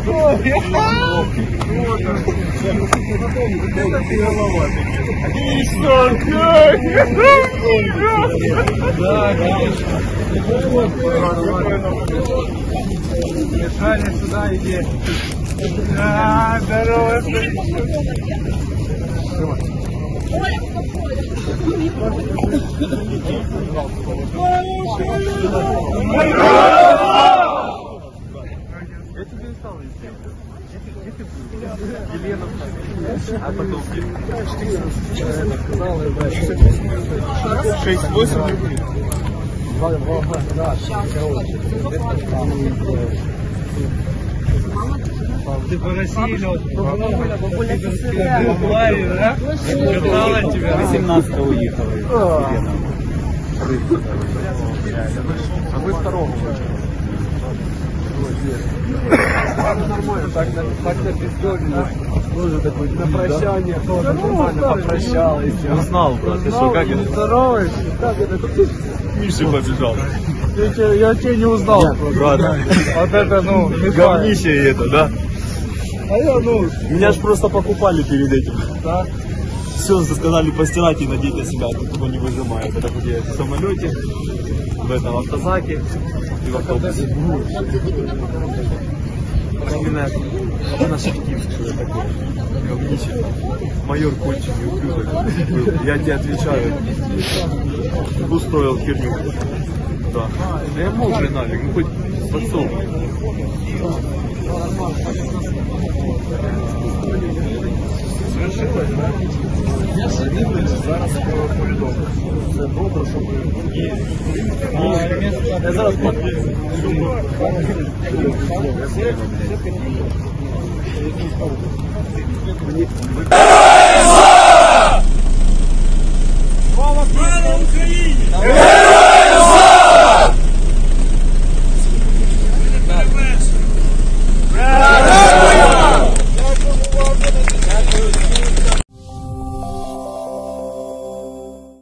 Мишаня, сюда иди. Здорово. Я тебе и стал вести. Елена, а потом 6-8. Ты по России лёд? Бабуля, да? Катала тебя. 18 уехала. А мы второго. Нормально, так на пиздольно. На прощание тоже нормально попрощалась. Узнал, брат, ты что, как это? Здороваешься? Как это? Миша побежал. Я тебя не узнал. Брат, Вот это, ну, говнище это, да? А я, ну... Меня ж просто покупали перед этим. Да? Все сказали постирать и надеть на себя, тут его не выжимает. Это вот я в самолете, в этом автозаке и в автобусе. Это наш актив, что я такой. Говнище. Майор конченый ублюдок был. Я тебе отвечаю. Устроил херню. Да. Я мог же нафиг, ну хоть подсол. Свершилось, да? Я сидів зараз повідомлю. Це добре, щоб я зараз подивлюсь.